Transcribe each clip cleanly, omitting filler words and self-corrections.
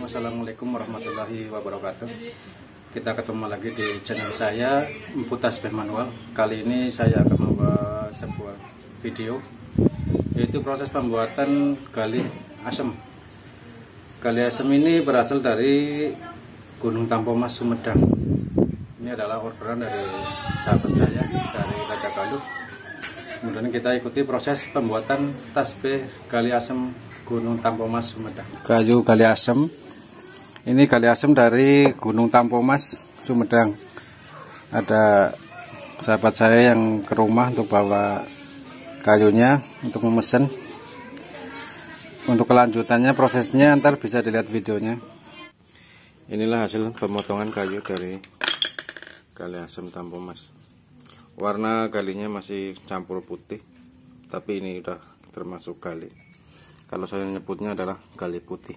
Assalamualaikum warahmatullahi wabarakatuh. Kita ketemu lagi di channel saya, Empu Tasbih Manual. Kali ini saya akan membuat sebuah video, yaitu proses pembuatan gali asem. Gali asem ini berasal dari Gunung Tampomas, Sumedang. Ini adalah orderan dari sahabat saya dari Raja Galuh. Kemudian kita ikuti proses pembuatan tasbih gali asem Gunung Tampomas, Sumedang. Kayu gali asem. Ini gali asem dari Gunung Tampomas, Sumedang. Ada sahabat saya yang ke rumah untuk bawa kayunya untuk memesan. Untuk kelanjutannya prosesnya ntar bisa dilihat videonya. Inilah hasil pemotongan kayu dari gali asem Tampomas. Warna galinya masih campur putih, tapi ini udah termasuk gali. Kalau saya nyebutnya adalah gali putih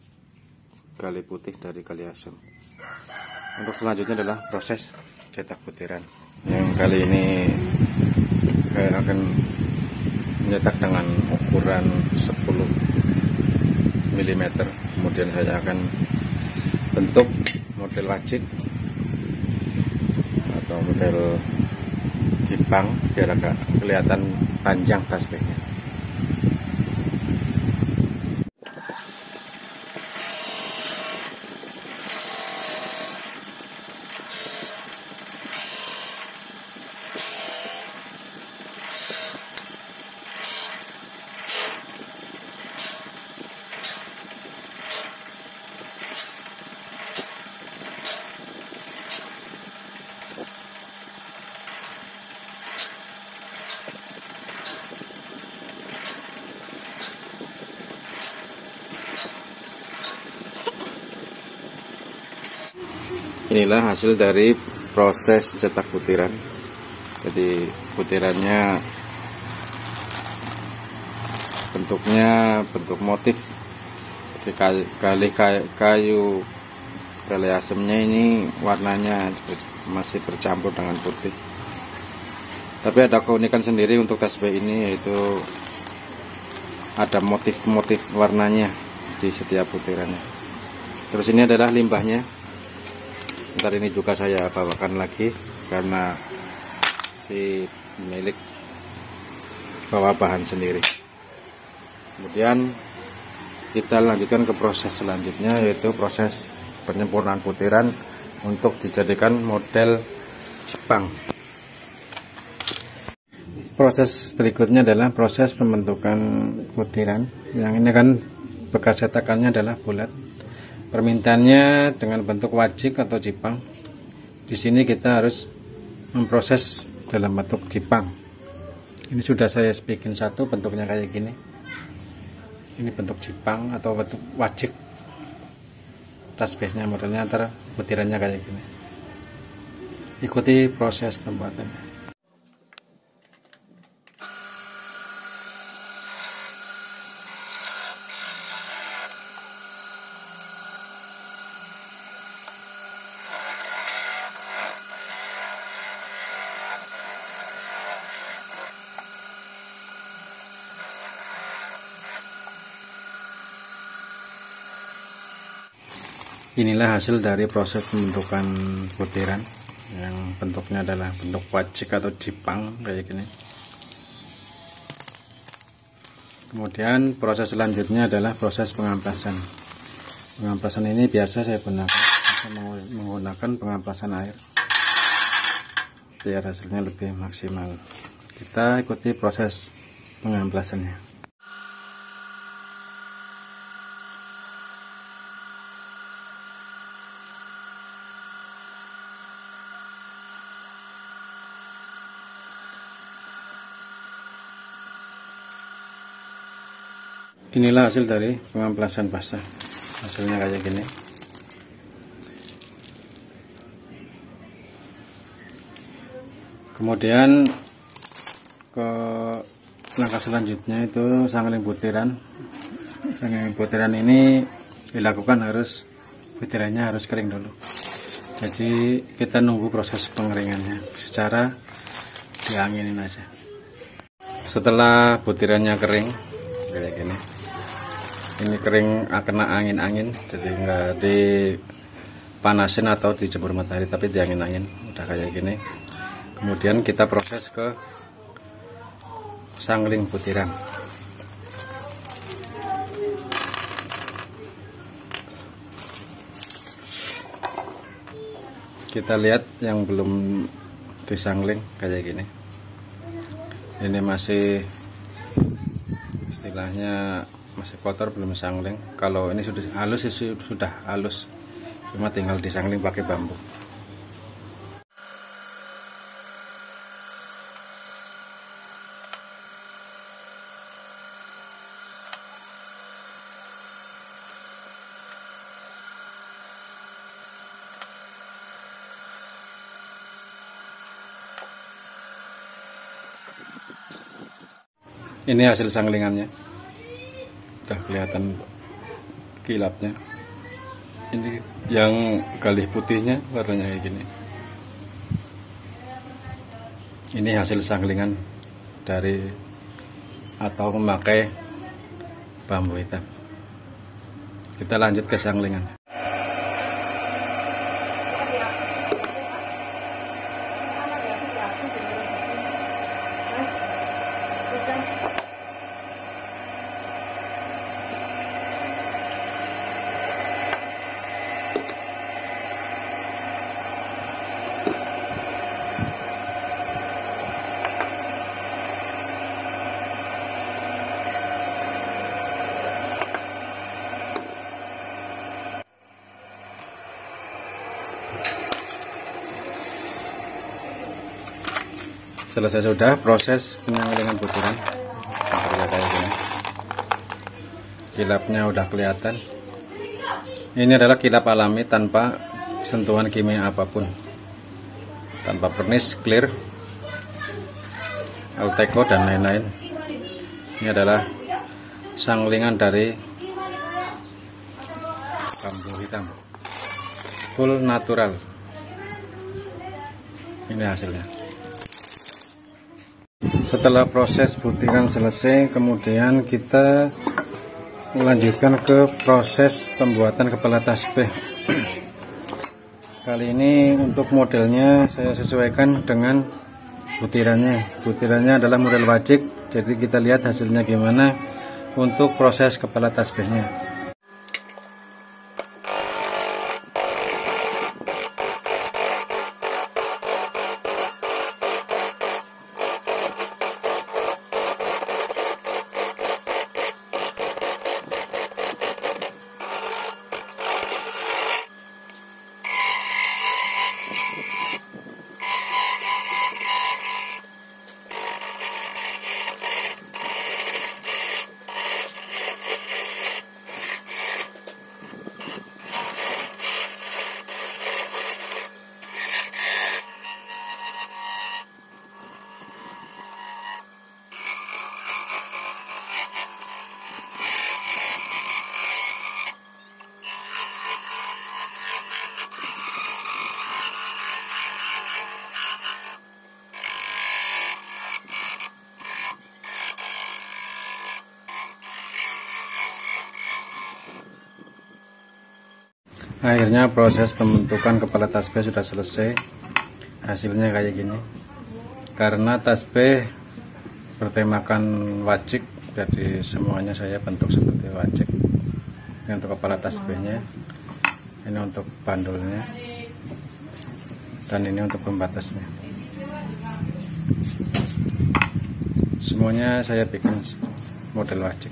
dari gali asem. Untuk selanjutnya adalah proses cetak butiran. Yang kali ini saya akan mencetak dengan ukuran 10 mm. Kemudian saya akan bentuk model wajik atau model Jepang biar agak kelihatan panjang tasbihnya. Inilah hasil dari proses cetak butiran. Jadi butirannya bentuknya bentuk motif. Jadi kayu gali asemnya ini warnanya masih bercampur dengan putih. Tapi ada keunikan sendiri untuk tasbih ini, yaitu ada motif-motif warnanya di setiap butirannya. Terus ini adalah limbahnya. Ntar ini juga saya bawakan lagi karena si pemilik bawa bahan sendiri. Kemudian kita lanjutkan ke proses selanjutnya, yaitu proses penyempurnaan butiran untuk dijadikan model Jepang. Proses berikutnya adalah proses pembentukan butiran. Yang ini kan bekas cetakannya adalah bulat. Permintaannya dengan bentuk wajik atau Jepang. Di sini kita harus memproses dalam bentuk Jepang. Ini sudah saya bikin satu, bentuknya kayak gini. Ini bentuk Jepang atau bentuk wajik. Tasbihnya modelnya antar butirannya kayak gini. Ikuti proses pembuatannya. Inilah hasil dari proses pembentukan butiran yang bentuknya adalah bentuk wajik atau Jepang kayak gini. Kemudian proses selanjutnya adalah proses pengampasan. Pengampasan ini biasa saya menggunakan pengampasan air biar hasilnya lebih maksimal. Kita ikuti proses pengampasannya. Inilah hasil dari pengamplasan basah. Hasilnya kayak gini. Kemudian ke langkah selanjutnya itu sangling butiran. Sangling butiran ini dilakukan butirannya harus kering dulu. Jadi kita nunggu proses pengeringannya secara dianginin aja. Setelah butirannya kering kayak gini, Ini kering kena angin-angin, jadi nggak dipanasin atau dijemur matahari, tapi di angin-angin udah kayak gini. Kemudian kita proses ke sangling butiran. Kita lihat yang belum disangling kayak gini. Ini masih istilahnya masih kotor, belum sangling. Kalau ini sudah halus, sudah halus, cuma tinggal disangling pakai bambu. Ini hasil sanglingannya, udah kelihatan kilapnya. Ini yang galih putihnya warnanya kayak gini. Ini hasil sanglingan dari atau memakai bambu hitam. Kita lanjut ke sanglingan. Selesai sudah proses penyanglingan butiran. Kayak gini. Kilapnya udah kelihatan. Ini adalah kilap alami tanpa sentuhan kimia apapun, tanpa pernis, clear, Alteco dan lain-lain. Ini adalah sanglingan dari bambu hitam, full natural. Ini hasilnya. Setelah proses butiran selesai, kemudian kita melanjutkan ke proses pembuatan kepala tasbih. Kali ini untuk modelnya saya sesuaikan dengan butirannya. Butirannya adalah model wajik, jadi kita lihat hasilnya gimana untuk proses kepala tasbihnya. Akhirnya proses pembentukan kepala tasbih sudah selesai. Hasilnya kayak gini. Karena tasbih bertemakan wajik, jadi semuanya saya bentuk seperti wajik. Ini untuk kepala tasbihnya, ini untuk bandulnya, dan ini untuk pembatasnya. Semuanya saya bikin model wajik.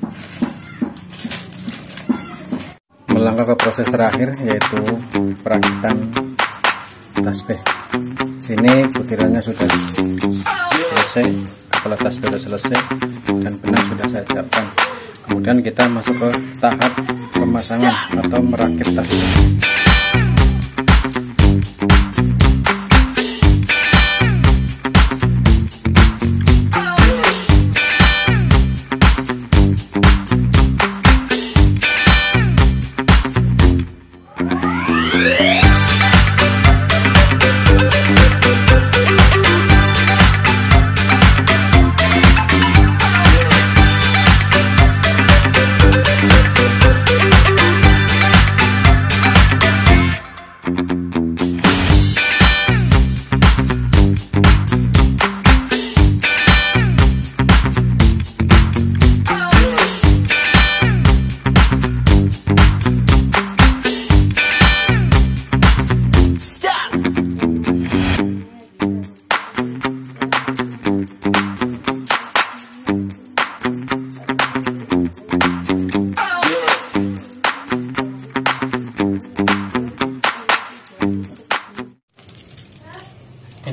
Melangkah ke proses terakhir, yaitu perakitan tasbih. Sini butirannya sudah selesai, kepala tasbih sudah selesai, dan benang sudah saya siapkan. Kemudian kita masuk ke tahap pemasangan atau merakit tasbih.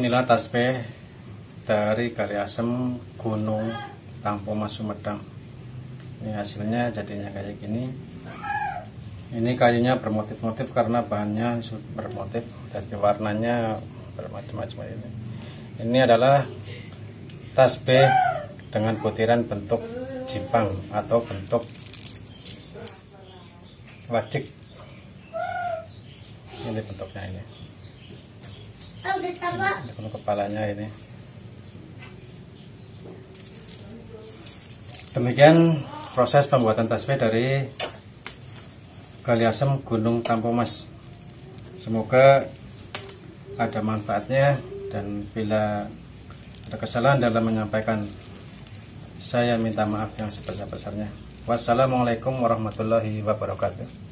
Inilah tasbih dari Kaliasem Gunung Tampomas Sumedang. Ini hasilnya jadinya kayak gini. Ini kayunya bermotif-motif karena bahannya bermotif, jadi warnanya bermacam-macam ini. Ini adalah tasbih dengan butiran bentuk jipang atau bentuk wajik. Ini bentuknya ini. Ini kepalanya ini. Demikian proses pembuatan tasbih dari Kaliasem Gunung Tampomas. Semoga ada manfaatnya, dan bila ada kesalahan dalam menyampaikan, saya minta maaf yang sebesar-besarnya. Wassalamualaikum warahmatullahi wabarakatuh.